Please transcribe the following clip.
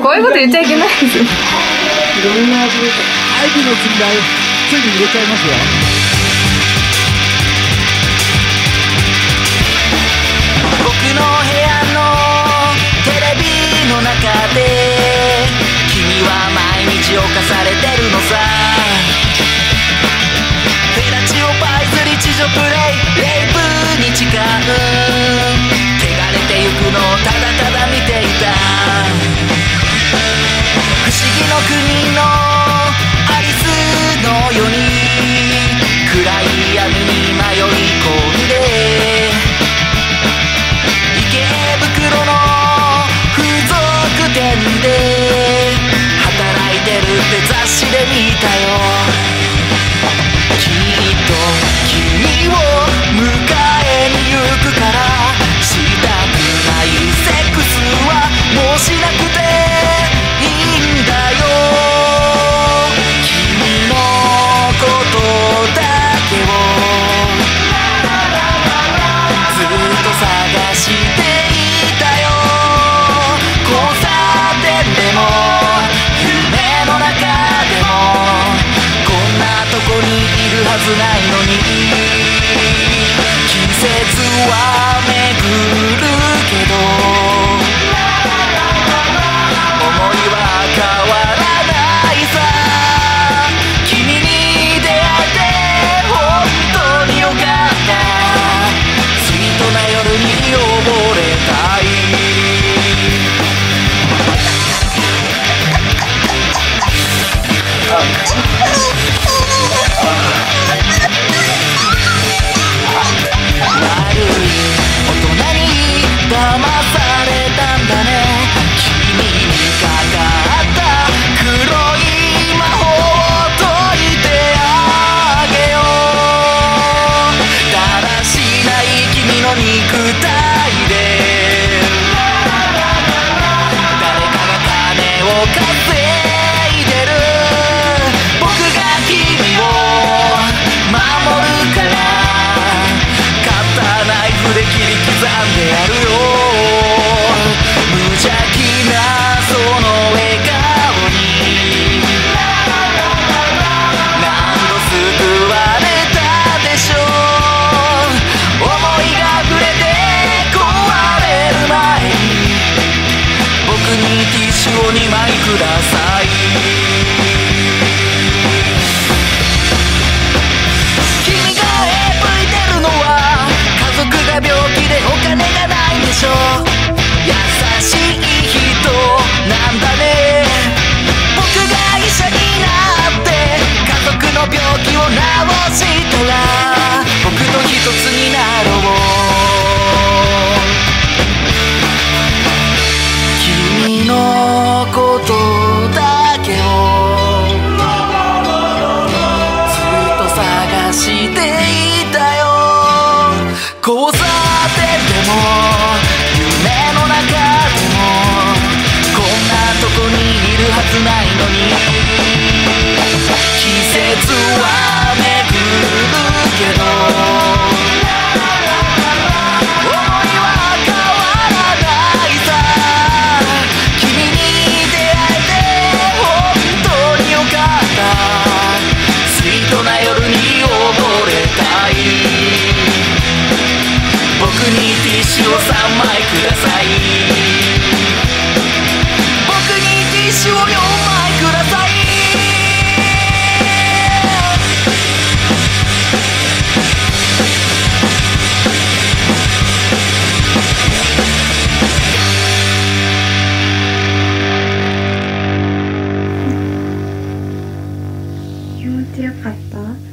こういうこと言っちゃいけないですよ。 いろんな味です。アイビーの積み台ついに入れちゃいますよ。 僕の部屋のテレビの中で君は毎日犯されてるのさ。フェラチオパイズリ地上プレイレイプに誓う。汚れてゆくのをただただ見ていた。不思議の国のアリスのように暗い闇に迷い込んで池袋の風俗店で働いてるって雑誌で見たよ。きっと君を迎えに行くからしたくないセックスはもうしなくていいんだよ。君のことだけをずっと探していたよ。交差点でも夢の中でもこんなとこにいるはずないのに。季節は巡るけど思いは変わらないさ。君に出会えて本当によかった。スイートな夜に溺れたい。悪い大人に騙されたんだね。君にかかった黒い魔法を解いてあげよう。だらしない君の肉体で誰かが金を稼いでる。僕が君を守るからカッターナイフで切り刻んでやるよ。無邪気なその笑顔に何度救われたでしょう。思いが溢れて壊れる前に僕にティッシュを2枚ください。君がAV出るのは家族が病気でお金がないんでしょ。優しい人なんだね。僕が医者になって家族の病気を治したら僕と一つになろう。君のことだけをずっと探していたよ。交差点でも夢の中でもこんなとこにいるはずないのに。季節は巡るけど思いは変わらないさ。君に出会えて本当によかった。スイートな夜に溺れたい。僕にティッシュを3枚ください。僕にティッシュを4枚ください。 気持ちよかった。